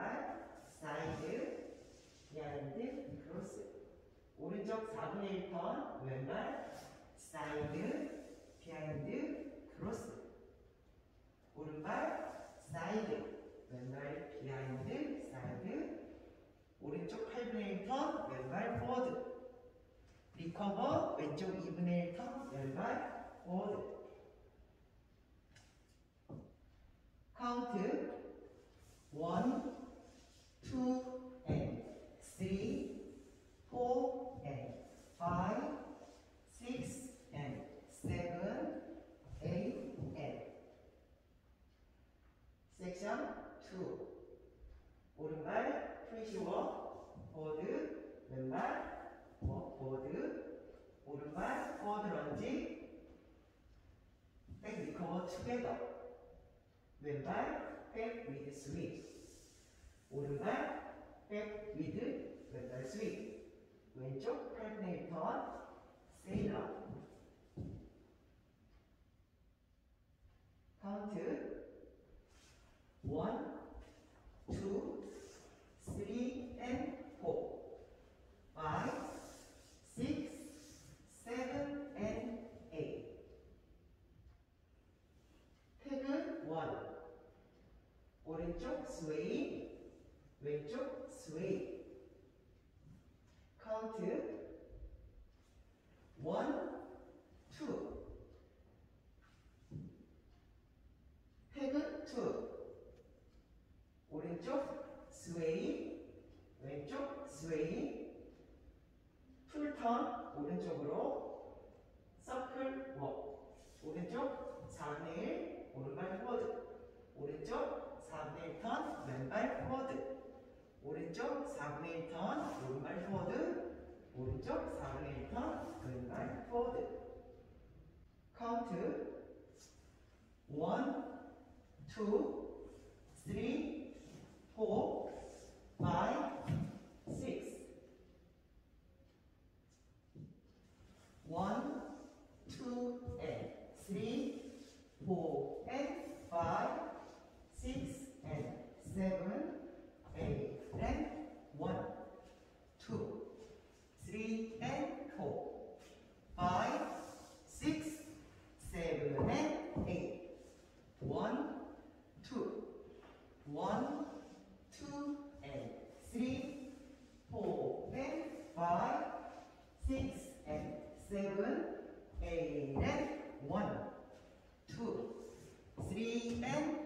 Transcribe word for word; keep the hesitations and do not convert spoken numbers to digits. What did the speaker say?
왼발 사이드 비하인드 크로스. 오른쪽 사분의 일 턴 왼발 사이드 비하인드 크로스. 오른발 사이드 왼발 비하인드 사이드. 오른쪽 팔분의 일 턴 왼발 포워드. 리커버 왼쪽 이분의 일 턴 왼발 포워드. 카운트 원, 투, and three, four, and five, six, and seven, eight, and 섹션 투. 오른발 프리시워 포워드 왼발 포워드. 오른발 포워드 런지 백 리커버 투게더. 왼발 백 위드 스윗. 오른발 백 위드 왼발 스윗. 왼쪽 팔분의 일 턴 세일러. 카운트 원, 투, 쓰리, and four, five, six, seven, and eight. 태그 원. 오른쪽 스웨이, 왼쪽 스웨이. 카운트 원, 투. 태그 투. 오른쪽 스웨이, 왼쪽 스웨이. 풀턴 오른쪽으로 서클 워. 오른쪽 사분의 일 오른발 포워드. 오른쪽 사분의 일 턴 왼발 포워드. 오른쪽 사분의 일 턴 오른발 포워드. 오른쪽 사분의 일 턴 왼발 포워드. 카운트 원, 투, 쓰리, 포, 파이브, 식스. 원, 투, and three, four, and five, six, and seven, eight, and one, two, three, and four, five, six, seven, and eight. one, two, one, two, and three, four, and five, six, and seven, eight, and one, two, three, and